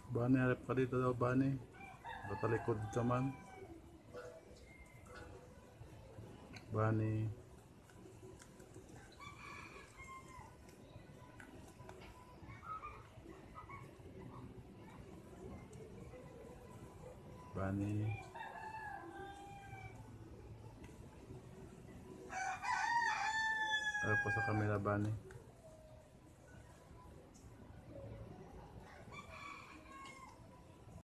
Bani, harap ka dito daw, Bani. Natalikod ka man. Bani. Bani. Harap pa sa camera, Bani.